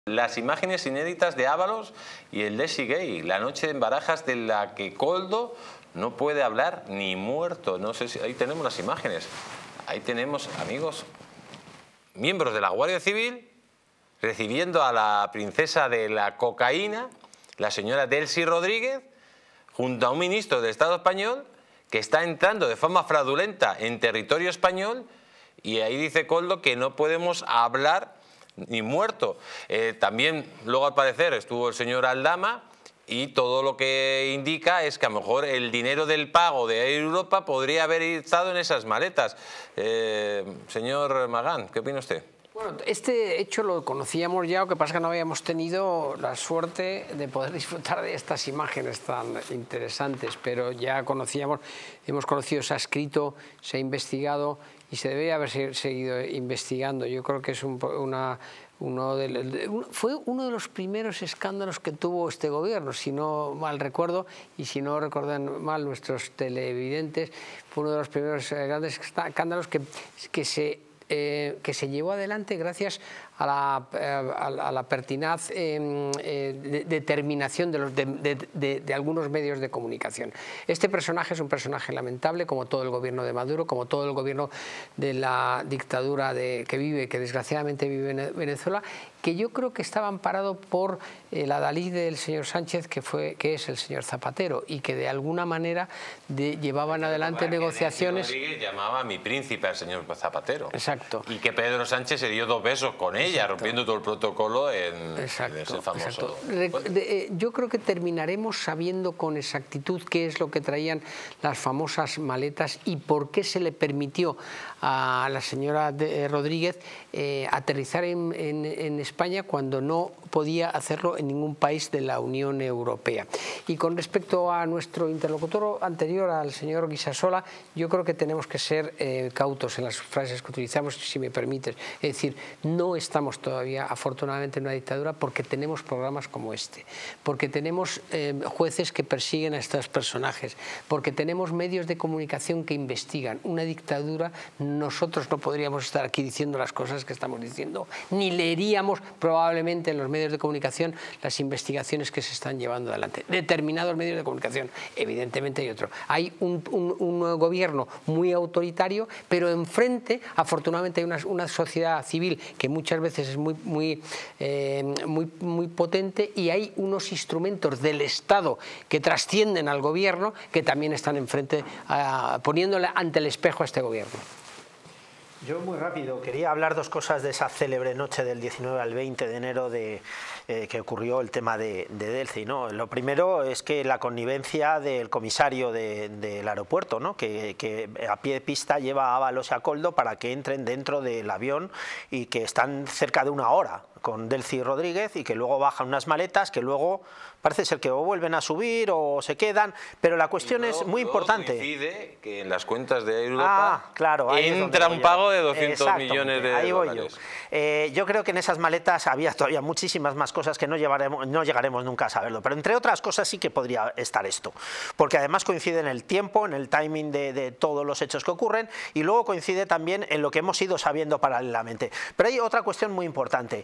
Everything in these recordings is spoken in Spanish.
Las imágenes inéditas de Ábalos y el Desi Gay, la noche en Barajas de la que Koldo no puede hablar ni muerto. No sé si ahí tenemos las imágenes. Ahí tenemos, amigos, miembros de la Guardia Civil recibiendo a la princesa de la cocaína, la señora Delcy Rodríguez, junto a un ministro del Estado español que está entrando de forma fraudulenta en territorio español, y ahí dice Koldo que no podemos hablar ni muerto. También luego al parecer estuvo el señor Aldama y todo lo que indica es que a lo mejor el dinero del pago de Air Europa podría haber estado en esas maletas. Señor Magán, ¿qué opina usted? Bueno, este hecho lo conocíamos ya, lo que pasa es que no habíamos tenido la suerte de poder disfrutar de estas imágenes tan interesantes, pero ya conocíamos, hemos conocido, se ha escrito, se ha investigado y se debe haber seguido investigando. Yo creo que es fue uno de los primeros escándalos que tuvo este gobierno, si no mal recuerdo, y si no recuerdan mal nuestros televidentes, fue uno de los primeros grandes escándalos que se llevó adelante gracias a la pertinaz determinación de algunos medios de comunicación. Este personaje es un personaje lamentable, como todo el gobierno de Maduro, como todo el gobierno de la dictadura que desgraciadamente vive en Venezuela, que yo creo que estaba amparado por el adalid del señor Sánchez, que es el señor Zapatero, y que de alguna manera llevaban adelante negociaciones. Rodríguez llamaba a mi príncipe al señor Zapatero. Exacto. Y que Pedro Sánchez se dio 2 besos con ella. Exacto. Rompiendo todo el protocolo en ese famoso... Yo creo que terminaremos sabiendo con exactitud qué es lo que traían las famosas maletas y por qué se le permitió a la señora Rodríguez aterrizar en España cuando no podía hacerlo en ningún país de la Unión Europea. Y con respecto a nuestro interlocutor anterior, al señor Guisasola, yo creo que tenemos que ser cautos en las frases que utilizamos, si me permites. Es decir, no estamos todavía, afortunadamente, en una dictadura porque tenemos programas como este, porque tenemos jueces que persiguen a estos personajes, porque tenemos medios de comunicación que investigan. Una dictadura, nosotros no podríamos estar aquí diciendo las cosas que estamos diciendo, ni leeríamos probablemente en los medios de comunicación las investigaciones que se están llevando adelante. Determinados medios de comunicación, evidentemente hay otros. Hay un gobierno muy autoritario, pero enfrente, afortunadamente, hay una sociedad civil que muchas veces es muy potente, y hay unos instrumentos del Estado que trascienden al gobierno que también están enfrente, poniéndole ante el espejo a este gobierno. Yo muy rápido, quería hablar 2 cosas de esa célebre noche del 19 al 20 de enero que ocurrió el tema de Delcy, ¿no? Lo primero es que la connivencia del comisario del aeropuerto, ¿no? que a pie de pista lleva a Ábalos y a Koldo para que entren dentro del avión, y que están cerca de 1 hora con Delcy Rodríguez, y que luego bajan unas maletas que luego parece ser que o vuelven a subir o se quedan, pero la cuestión es muy importante. Coincide que en las cuentas de Europa claro, entra un pago de 200 millones de dólares. Yo creo que en esas maletas había todavía muchísimas más cosas que no llegaremos nunca a saberlo, pero entre otras cosas sí que podría estar esto, porque además coincide en el tiempo, en el timing de todos los hechos que ocurren, y luego coincide también en lo que hemos ido sabiendo paralelamente. Pero hay otra cuestión muy importante.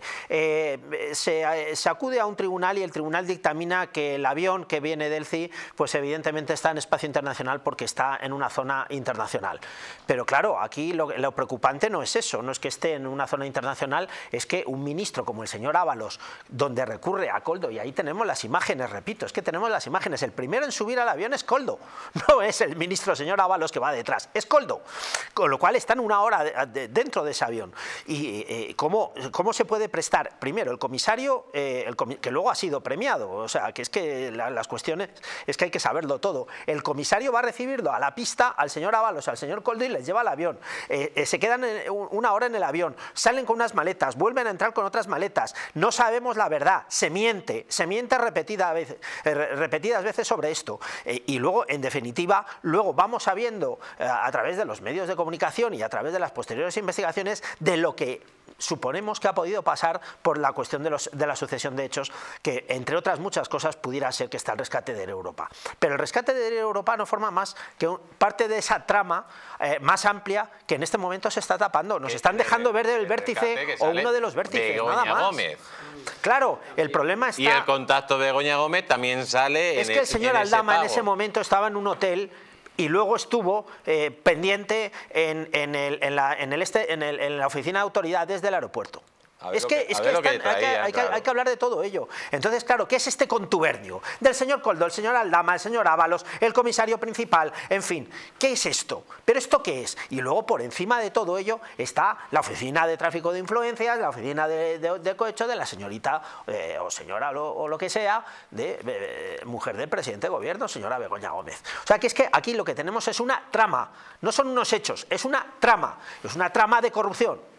Se acude a un tribunal y el tribunal dictamina que el avión que viene Delcy, pues evidentemente está en espacio internacional porque está en una zona internacional. Pero claro, aquí lo preocupante no es eso, no es que esté en una zona internacional, es que un ministro como el señor Ábalos, donde recurre a Koldo, y ahí tenemos las imágenes, repito, es que tenemos las imágenes, el primero en subir al avión es Koldo, no es el ministro señor Ábalos que va detrás, es Koldo, con lo cual están 1 hora dentro de ese avión. Y ¿cómo se puede prestar? Primero, el comisario, que luego ha sido premiado, o sea, que es que las cuestiones es que hay que saberlo todo. El comisario va a recibirlo a la pista al señor Ábalos, al señor Koldo, y les lleva al avión. Se quedan 1 hora en el avión, salen con unas maletas, vuelven a entrar con otras maletas, no sabemos la verdad, se miente repetidas veces sobre esto. Y luego, en definitiva, luego vamos sabiendo a través de los medios de comunicación y a través de las posteriores investigaciones de lo que suponemos que ha podido pasar por la cuestión de la sucesión de hechos, que entre otras muchas cosas pudiera ser que está el rescate de Europa. Pero el rescate de Europa no forma más que parte de esa trama más amplia que en este momento se está tapando. Nos están dejando ver el vértice o uno de los vértices, nada más. Gómez. Claro, el problema está... Y el contacto de Begoña Gómez también sale Es que el señor Aldama en ese momento estaba en un hotel y luego estuvo pendiente en la oficina de autoridades del aeropuerto. Hay que hablar de todo ello. Entonces, claro, ¿qué es este contubernio? Del señor Koldo, el señor Aldama, el señor Ábalos, el comisario principal, en fin, ¿qué es esto? ¿Pero esto qué es? Y luego, por encima de todo ello, está la oficina de tráfico de influencias, la oficina de cohecho de la señorita o señora o lo que sea, mujer del presidente de gobierno, señora Begoña Gómez. O sea, que es que aquí lo que tenemos es una trama, no son unos hechos, es una trama de corrupción.